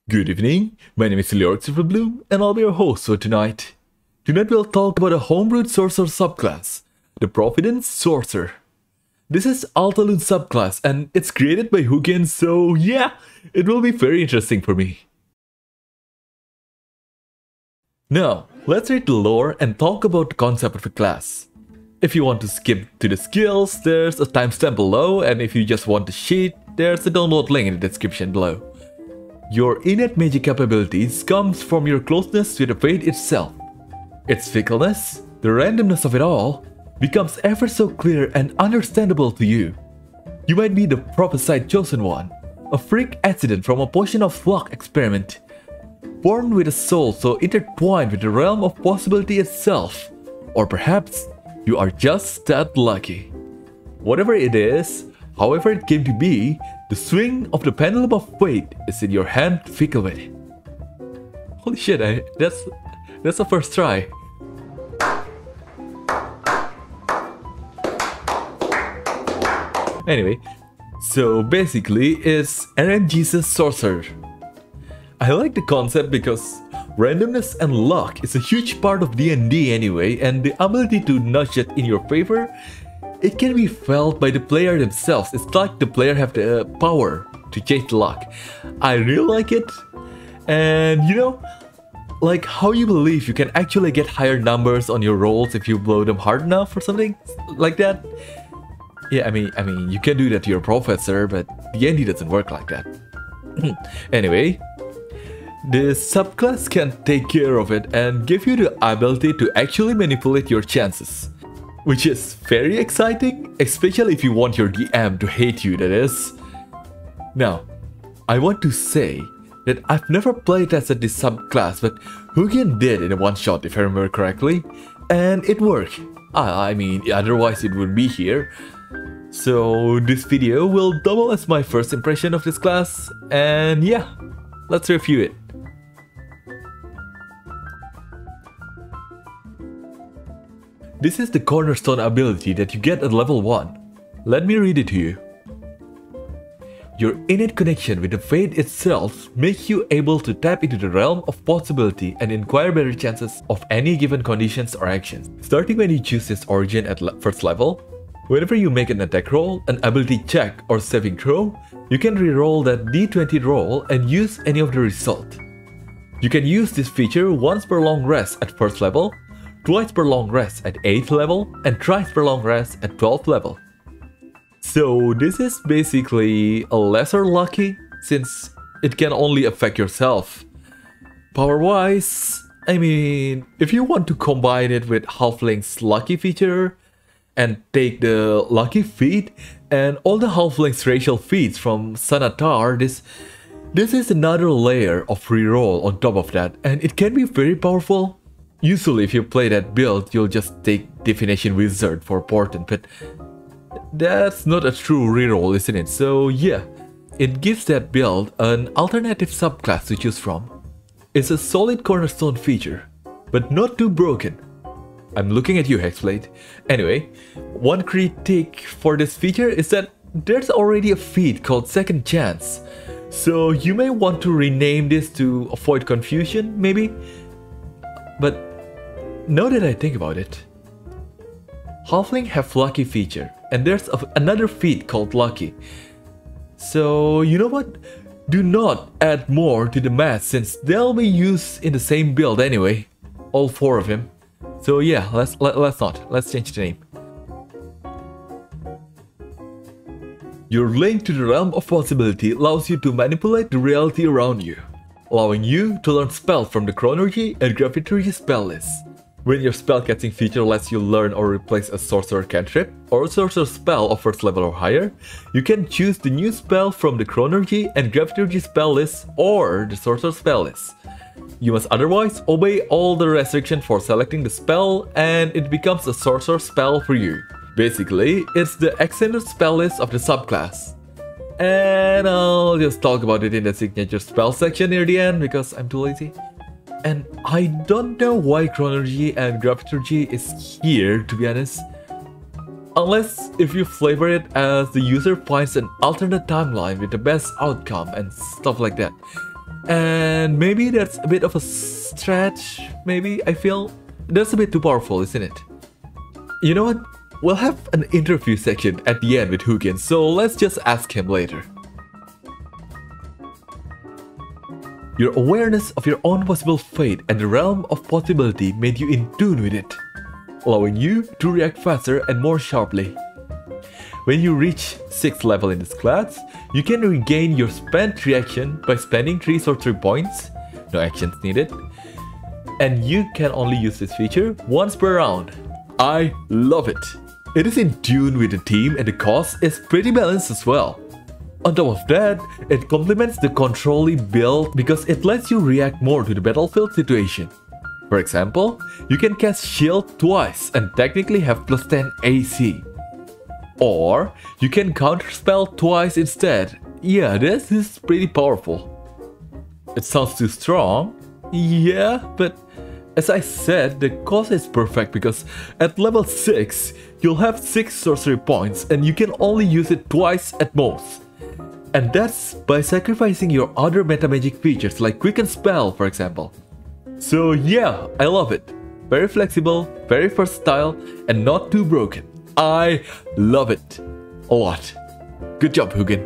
Good evening, my name is Leoric Silverbloom and I'll be your host for tonight. Tonight we'll talk about a homebrewed sorcerer subclass, the Providence Sorcerer. This is Altalune subclass and it's created by Huginn, so yeah, it will be very interesting for me. Now, let's read the lore and talk about the concept of the class. If you want to skip to the skills, there's a timestamp below, and if you just want the sheet, there's a download link in the description below. Your innate magic capabilities comes from your closeness to the fate itself. Its fickleness, the randomness of it all, becomes ever so clear and understandable to you. You might be the prophesied chosen one, a freak accident from a potion of luck experiment, born with a soul so intertwined with the realm of possibility itself, or perhaps you are just that lucky. Whatever it is, however it came to be, the swing of the pendulum of fate is in your hand to fickle with. Holy shit, that's the first try. Anyway, so basically it's RNGesus Sorcerer. I like the concept because randomness and luck is a huge part of D&D anyway, and the ability to nudge it in your favor, it can be felt by the player themselves. It's like the player have the power to change the luck. I really like it. And you know, like how you believe you can actually get higher numbers on your rolls if you blow them hard enough or something like that. Yeah, I mean you can do that to your professor, but D&D doesn't work like that. Anyway, this subclass can take care of it and give you the ability to actually manipulate your chances, which is very exciting, especially if you want your DM to hate you, that is. Now, I want to say that I've never played as this subclass, but Huginn did in a one-shot if I remember correctly, and it worked. I mean, otherwise it would be here. So this video will double as my first impression of this class, and yeah, let's review it. This is the cornerstone ability that you get at level 1. Let me read it to you. Your innate connection with the fate itself makes you able to tap into the realm of possibility and inquire better chances of any given conditions or actions. Starting when you choose this origin at first level, whenever you make an attack roll, an ability check or saving throw, you can reroll that d20 roll and use any of the result. You can use this feature once per long rest at first level, twice per long rest at 8th level, and thrice per long rest at 12th level. So this is basically a lesser lucky, since it can only affect yourself. Power wise, I mean, if you want to combine it with Halfling's lucky feature, and take the lucky feat and all the Halfling's racial feats from Sanatar, this is another layer of reroll on top of that, and it can be very powerful. Usually if you play that build, you'll just take Divination Wizard for Portent, but that's not a true reroll, isn't it? So yeah, it gives that build an alternative subclass to choose from. It's a solid cornerstone feature, but not too broken. I'm looking at you, Hexblade. Anyway, one critique for this feature is that there's already a feat called Second Chance, so you may want to rename this to avoid confusion, maybe? But now that I think about it, Halfling have Lucky feature, and there's another feat called Lucky. So you know what? Do not add more to the math since they'll be used in the same build anyway, all 4 of them. So yeah, let's change the name. Your link to the realm of possibility allows you to manipulate the reality around you, allowing you to learn spells from the chronology and graviturgy spell list. When your spellcasting feature lets you learn or replace a sorcerer cantrip or a sorcerer spell of first level or higher, you can choose the new spell from the chronology and graviturgy spell list or the sorcerer spell list. You must otherwise obey all the restrictions for selecting the spell and it becomes a sorcerer spell for you. Basically, it's the extended spell list of the subclass. And I'll just talk about it in the signature spell section near the end because I'm too lazy. And I don't know why chronology and graviturgy is here, to be honest. Unless if you flavor it as the user finds an alternate timeline with the best outcome and stuff like that. And maybe that's a bit of a stretch, maybe, I feel. That's a bit too powerful, isn't it? You know what? We'll have an interview section at the end with Huginn, so let's just ask him later. Your awareness of your own possible fate and the realm of possibility made you in tune with it, allowing you to react faster and more sharply. When you reach 6th level in this class, you can regain your spent reaction by spending 3 sorcery points, no actions needed, and you can only use this feature once per round. I love it! It is in tune with the theme and the cost is pretty balanced as well. On top of that, it complements the control-y build because it lets you react more to the battlefield situation. For example, you can cast Shield twice and technically have plus 10 AC. Or, you can counterspell twice instead. Yeah, this is pretty powerful. It sounds too strong? Yeah, but as I said, the cost is perfect because at level 6, you'll have 6 sorcery points and you can only use it twice at most. And that's by sacrificing your other metamagic features like Quicken Spell, for example. So yeah, I love it. Very flexible, very versatile, and not too broken. I love it a lot. Good job, Huginn.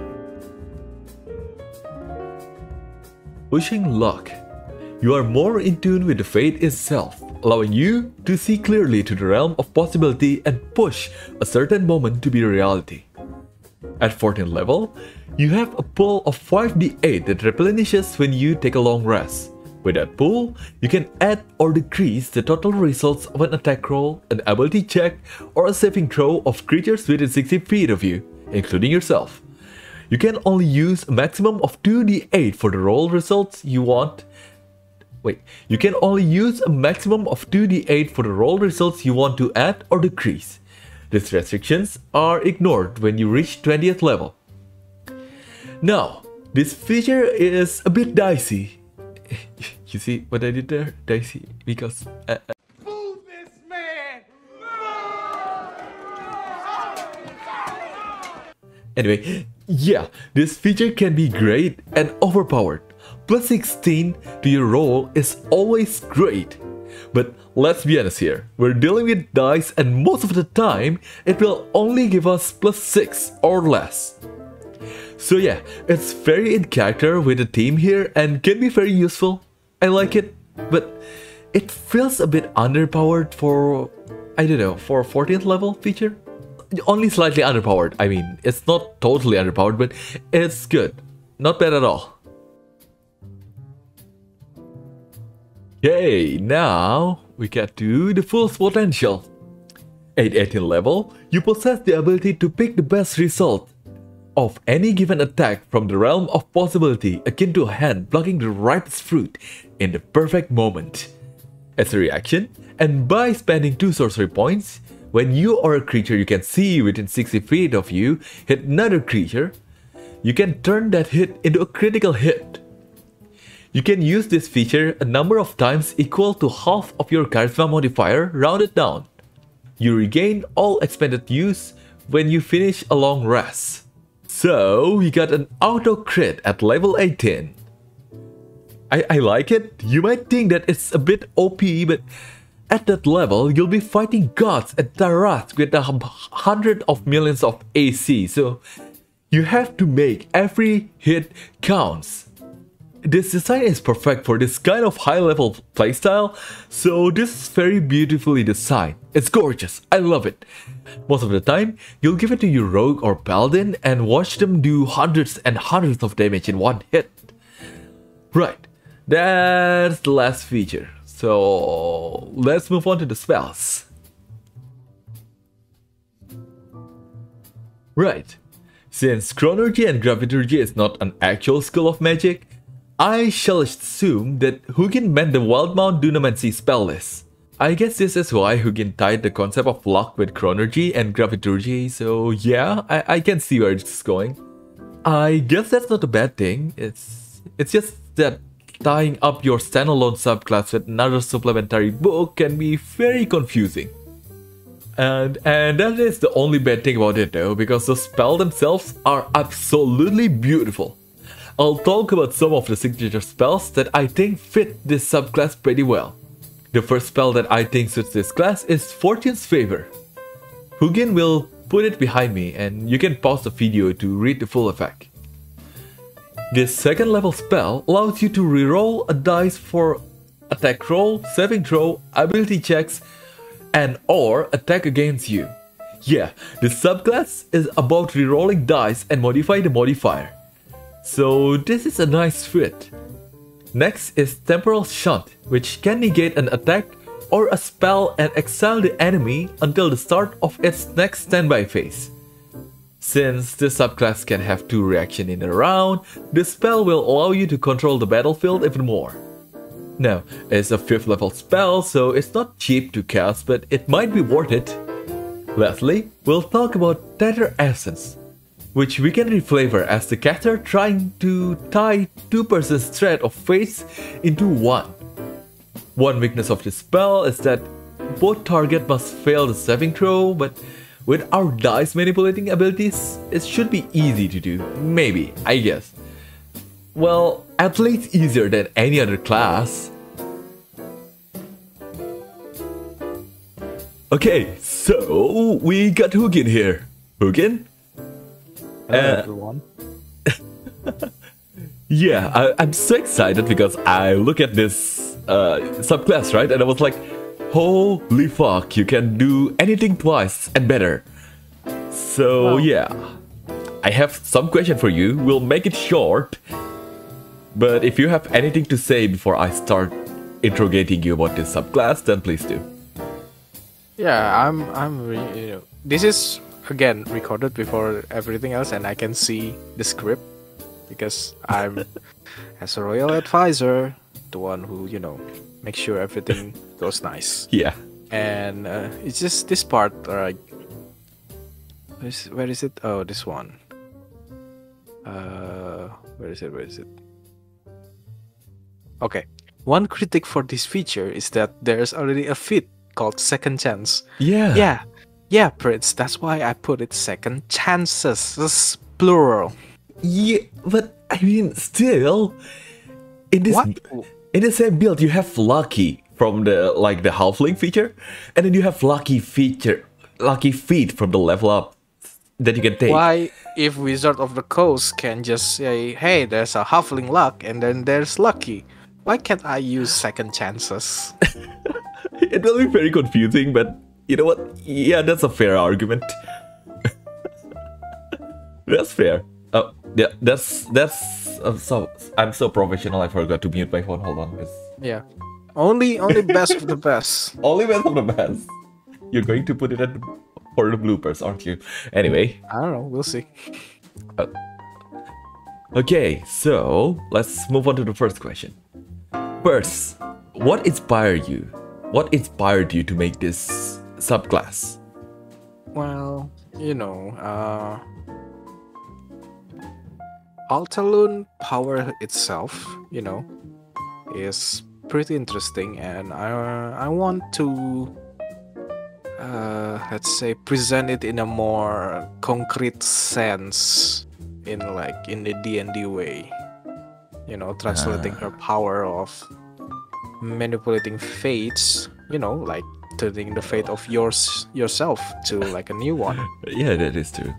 Pushing luck. You are more in tune with the fate itself, allowing you to see clearly to the realm of possibility and push a certain moment to be reality. At 14th level, you have a pool of 5d8 that replenishes when you take a long rest. With that pool, you can add or decrease the total results of an attack roll, an ability check, or a saving throw of creatures within 60 feet of you, including yourself. You can only use a maximum of 2d8 for the roll results you want. You can only use a maximum of 2d8 for the roll results you want to add or decrease. These restrictions are ignored when you reach 20th level. Now, this feature is a bit dicey. You see what I did there? Dicey, because... Move this man! Anyway, yeah, this feature can be great and overpowered. Plus 16 to your roll is always great. But let's be honest here, we're dealing with dice and most of the time, it will only give us plus 6 or less. So yeah, it's very in character with the theme here and can be very useful. I like it, but it feels a bit underpowered for, I don't know, for a 14th level feature? Only slightly underpowered, I mean, it's not totally underpowered, but it's good. Not bad at all. Okay, now we get to the Fullest Potential. At 18th level, you possess the ability to pick the best result of any given attack from the realm of possibility akin to a hand plucking the ripest fruit in the perfect moment. As a reaction, and by spending 2 sorcery points, when you or a creature you can see within 60 feet of you hit another creature, you can turn that hit into a critical hit. You can use this feature a number of times equal to half of your charisma modifier rounded down. You regain all expended use when you finish a long rest. So, we got an auto crit at level 18. I like it. You might think that it's a bit OP, but at that level, you'll be fighting gods and Taras with 100 of millions of AC, so you have to make every hit counts. This design is perfect for this kind of high-level playstyle, so this is very beautifully designed. It's gorgeous, I love it. Most of the time, you'll give it to your rogue or paladin and watch them do hundreds and hundreds of damage in one hit. Right, that's the last feature. So let's move on to the spells. Right, since Chronergy and Graviturgy is not an actual school of magic, I shall assume that Huginn meant the Wildmount Dunamancy spell list. I guess this is why Huginn tied the concept of luck with Chronergy and Graviturgy, so yeah, I can see where it's going. I guess that's not a bad thing, it's just that tying up your standalone subclass with another supplementary book can be very confusing. And that is the only bad thing about it though, because the spells themselves are absolutely beautiful. I'll talk about some of the signature spells that I think fit this subclass pretty well. The first spell that I think suits this class is Fortune's Favor. Huginn will put it behind me and you can pause the video to read the full effect. This second level spell allows you to reroll a dice for attack roll, saving throw, ability checks, and or attack against you. Yeah, this subclass is about rerolling dice and modify the modifier. So this is a nice fit. Next is Temporal Shunt, which can negate an attack or a spell and exile the enemy until the start of its next standby phase. Since this subclass can have 2 reactions in a round, this spell will allow you to control the battlefield even more. Now, it's a 5th level spell, so it's not cheap to cast, but it might be worth it. Lastly, we'll talk about Tether Essence, which we can reflavor as the caster trying to tie 2 persons' thread of fates into one. One weakness of this spell is that both target must fail the saving throw, but with our dice manipulating abilities, it should be easy to do, maybe, I guess. Well, at least easier than any other class. Okay, so we got Huginn here. Huginn? Hello everyone. Yeah, I'm so excited because I look at this subclass, right? And I was like, holy fuck, you can do anything twice and better. So yeah, I have some question for you. We'll make it short. But if you have anything to say before I start interrogating you about this subclass, then please do. Yeah, this is again recorded before everything else, and I can see the script because I'm as a royal advisor, the one who makes sure everything goes nice. Yeah. And it's just this part, like, where is it? Oh, this one. Where is it? Okay. One critique for this feature is that there's already a feat called Second Chance. Yeah. Yeah, Prince. That's why I put it Second Chances. It's plural. Yeah, but I mean, still, in this, What? in the same build, you have Lucky from the halfling feature, and then you have Lucky feat from the level up that you can take. Why, if Wizard of the Coast can just say, hey, there's a halfling luck, and then there's Lucky, why can't I use Second Chances? It will be very confusing, but you know what? Yeah, that's a fair argument. That's fair. Oh, yeah, that's so I'm so professional. I forgot to mute my phone. Hold on, Yeah, only best of the best. only best of the best. You're going to put it for the bloopers, aren't you? Anyway, I don't know. We'll see. okay, so let's move on to the first question. First, what inspired you? What inspired you to make this subclass? Well, Altalune power itself, is pretty interesting, and I want to, let's say, present it in a more concrete sense, in the D&D way. Translating her power of manipulating fates, like turning the fate of yourself to like a new one. Yeah, that is true.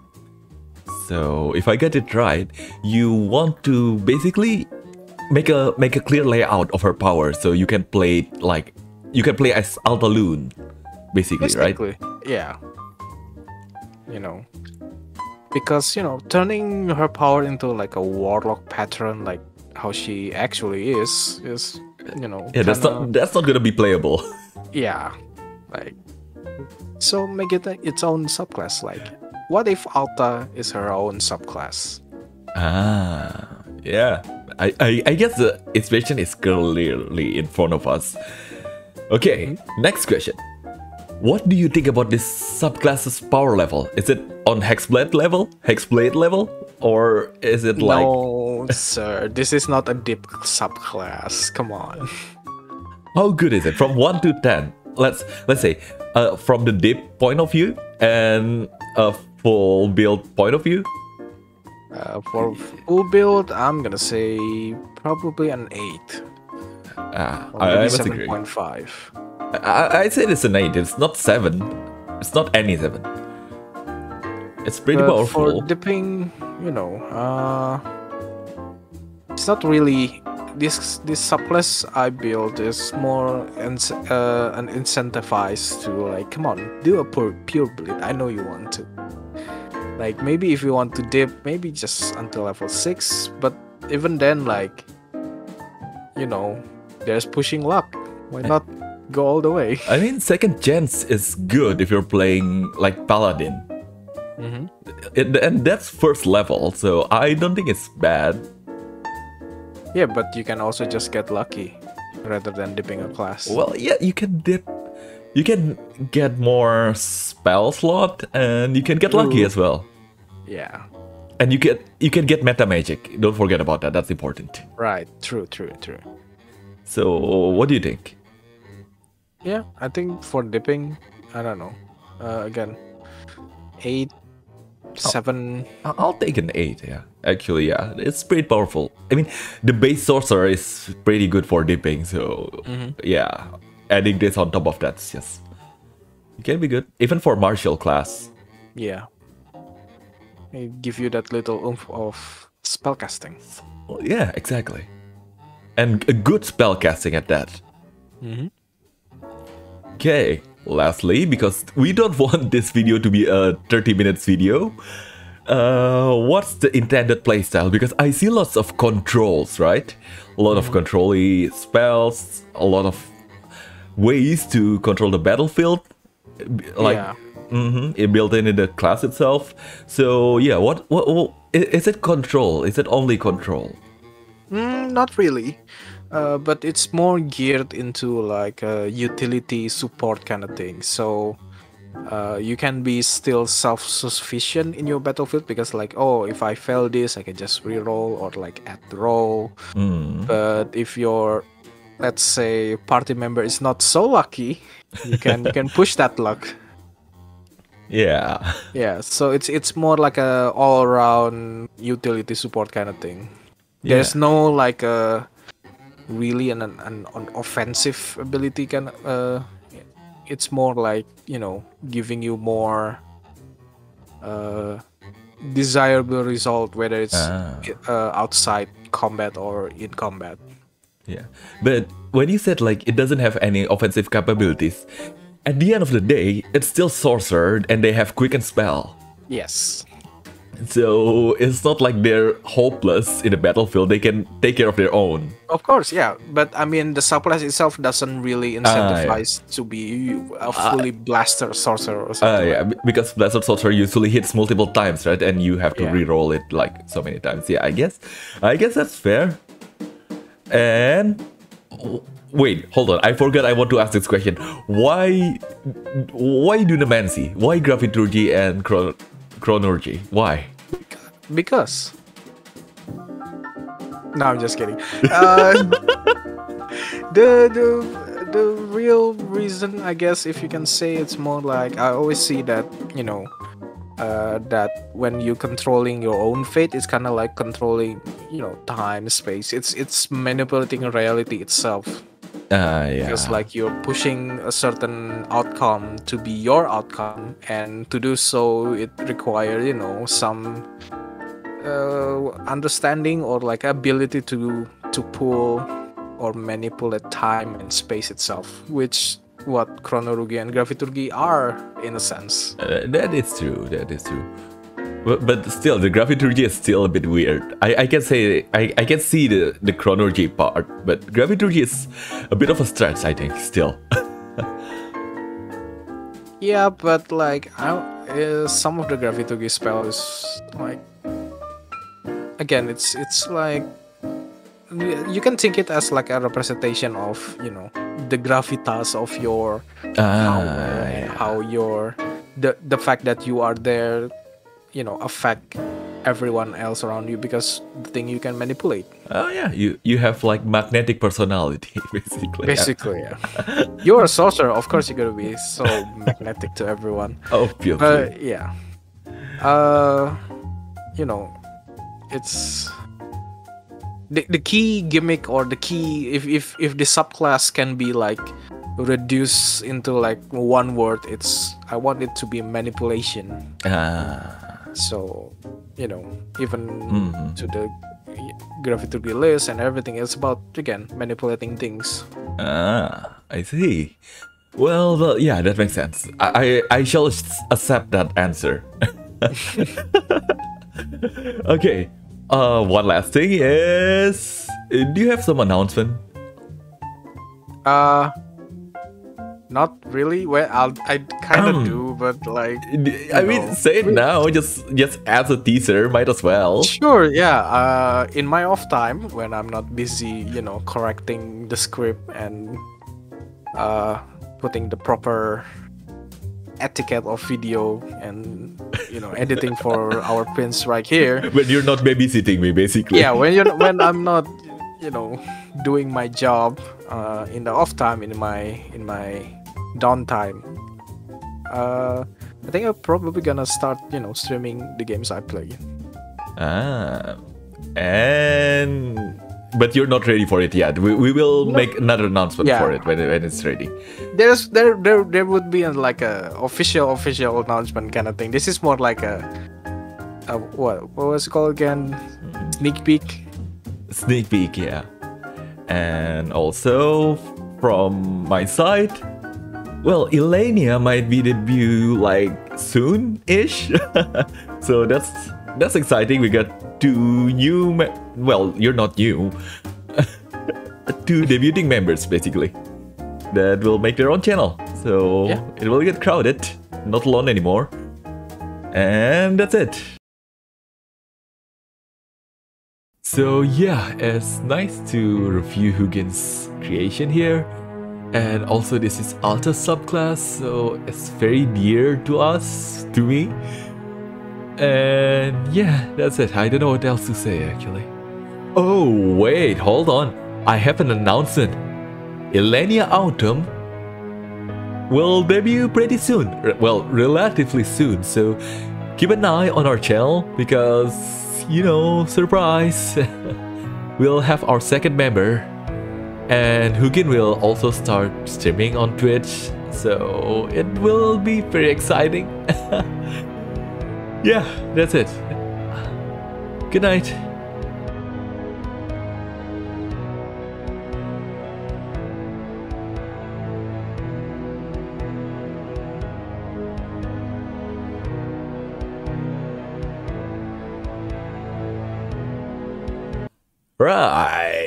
So if I get it right, you want to basically make a clear layout of her power, so you can play as Altalune, basically, right? Yeah. Because turning her power into like a warlock pattern, like how she actually is Yeah, that's not gonna be playable. Yeah, like, so make it its own subclass. Like, what if Alta is her own subclass? Yeah. I guess the inspiration is clearly in front of us. Okay, next question. What do you think about this subclass's power level? Is it on Hexblade level? Or is it like... No, sir. This is not a deep subclass. Come on. How good is it? From 1 to 10. Let's say, from the deep point of view and a full build point of view. For full build, I'm gonna say probably an 8. Or I maybe must agree. 7.5. I'd say it's an 8. It's not 7. It's not any 7. It's pretty But powerful. for dipping, it's not really this subclass I built is more an incentivized to like, come on, do a pure bleed. I know you want to. Like maybe if you want to dip, maybe just until level 6. But even then, like, there's pushing luck. Why not go all the way? I mean, second chance is good if you're playing like Paladin. And that's first level, so I don't think it's bad. Yeah, but you can also just get lucky rather than dipping a class. Well, yeah, you can dip. You can get more spell slot, and you can get lucky as well. Yeah. And you can get meta magic. Don't forget about that. That's important. Right. True. So, what do you think? Yeah, I think for dipping, I don't know. Again, 8, 7. I'll take an 8, yeah. Actually, yeah, it's pretty powerful. I mean, the base sorcerer is pretty good for dipping, so yeah, adding this on top of that's just... It can be good, even for martial class. Yeah. It give you that little oomph of spellcasting. Well, yeah, exactly. And a good spell casting at that. Okay, lastly, because we don't want this video to be a 30 minutes video, what's the intended playstyle? Because I see lots of controls, right? A lot of control-y spells, a lot of ways to control the battlefield, like it built in the class itself. So yeah, what is it? Control? Is it only control? Not really. But it's more geared into like a utility support kind of thing. So you can be still self-sufficient in your battlefield because like, oh, if I fail this, I can just reroll or like add the roll. But if your, let's say, party member is not so lucky, you can push that luck. Yeah. Yeah. So it's more like a all-around utility support kind of thing. There's no like a really an offensive ability it's more like giving you more desirable result, whether it's outside combat or in combat. Yeah, but when you said like it doesn't have any offensive capabilities, at the end of the day it's still sorcerer and they have quicken spell. Yes. So it's not like they're hopeless in the battlefield. They can take care of their own. Of course, yeah. But I mean, the subclass itself doesn't really incentivize to be a fully blaster sorcerer or something. Yeah, because blaster sorcerer usually hits multiple times, right? And you have to reroll it like so many times. Yeah, I guess that's fair. And wait, hold on. I forgot. I want to ask this question. Why Dunamancy? Why Graviturgy and Chronorgy? Why? Because. No, I'm just kidding. The real reason, I guess, if you can say, it's more like I always see that that when you're controlling your own fate, it's kind of like controlling time, space. It's manipulating reality itself. Because like you're pushing a certain outcome to be your outcome, and to do so it requires some understanding or like ability to pull or manipulate time and space itself, which what Chronorgy and Graviturgy are in a sense. That is true. But still, the Graviturgy is still a bit weird. I can say I can see the Chronorgy part, but Graviturgy is a bit of a stretch, I think, still. Yeah, but like some of the Graviturgy spells, like again, it's like you can think it as like a representation of the gravitas of your how your the fact that you are there affect everyone else around you because the thing you can manipulate. Oh yeah, you have like magnetic personality basically. Yeah. You're a sorcerer, of course you're gonna be so magnetic to everyone. Obviously. But yeah, it's the key gimmick, or the key, if the subclass can be like reduced into like one word, it's I want it to be manipulation. So, you know, even to the graphically list and everything, it's about, again, manipulating things. I see. Well, yeah, that makes sense. I shall accept that answer. Okay. One last thing is, do you have some announcement? Not really. Well, I kind of do, but like, I mean, say it now. Just as a teaser, might as well. Sure, yeah. In my off time, when I'm not busy, you know, correcting the script and putting the proper etiquette of video and, you know, editing for our prints right here. When you're not babysitting me, basically. Yeah, when I'm not, you know, doing my job in the off time, in my downtime. I think I'm probably gonna start, you know, streaming the games I play. But you're not ready for it yet. We will make another announcement for it when it's ready. There would be like a official announcement kind of thing. This is more like a what was it called again? Sneak peek. Sneak peek, yeah. And also from my side, well, Elenia might be debut like soon-ish. So that's exciting. We got two new, well, you're not new, two debuting members basically that will make their own channel. So it will get crowded, not alone anymore. And that's it. So yeah, it's nice to review Huginn's creation here. And also this is Alta subclass, so it's very dear to us, to me. And yeah, that's it. I don't know what else to say actually. Oh wait, hold on. I have an announcement. Elenia Autumn will debut pretty soon. Well, relatively soon. So keep an eye on our channel because, you know, surprise. We'll have our second member. And Huginn will also start streaming on Twitch. So it will be very exciting. Yeah, that's it. Good night. Right.